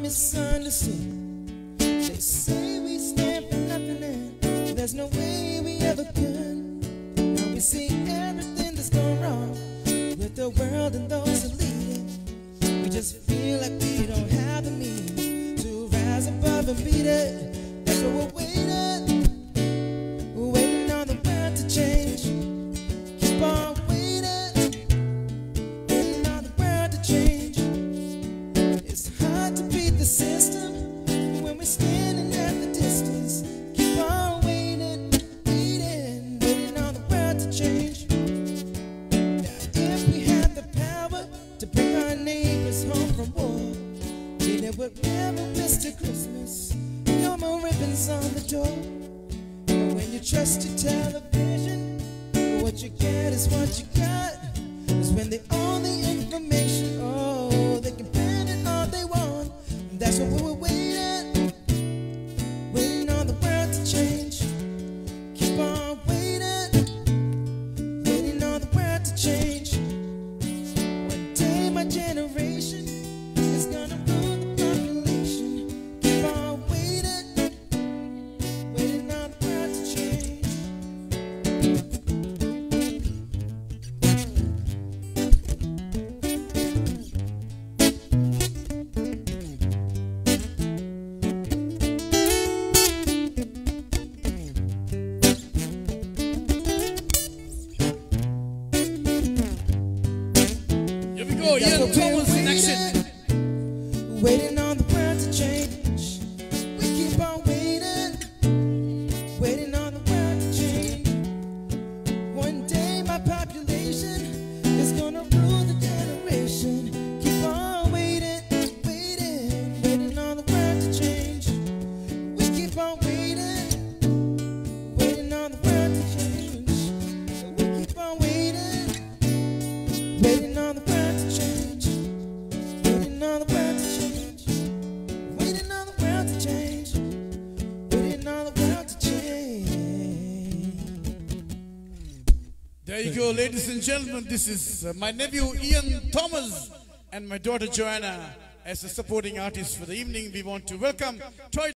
misunderstood. They say we stand for nothing and there's no way we ever could. Now we see everything that's gone wrong with the world and those that lead it. We just feel like we don't have the means to rise above and beat it. That's what we're waiting on the world to change. Keep on waiting on the world to change. It's hard to beat the system when we're standing at the distance. Keep on waiting on the world to change. Now if we had the power to bring our neighbors home from war, then it would never miss a Christmas. No more ribbons on the door. But when you trust your television, what you get is what you got. Is when they own the information, oh, they can plan it all they want. That's what we were waiting on the world to change. Keep on waiting on the world to change. One day my generation is gonna rule the population. Keep on waiting on the world to change. Here we go, Ian Thomas in action. Waiting on the world to change. We keep on waiting on the world to change. One day my population is gonna rule the generation. Keep on waiting on the world to change. We keep on waiting on the world to change. We keep on waiting on the world to change. Waiting on the world to change. Waiting on the world to change. Waiting on the world to change. There you go, ladies and gentlemen. This is my nephew Ian Thomas and my daughter Joanna as a supporting artist for the evening. We want to welcome Troy.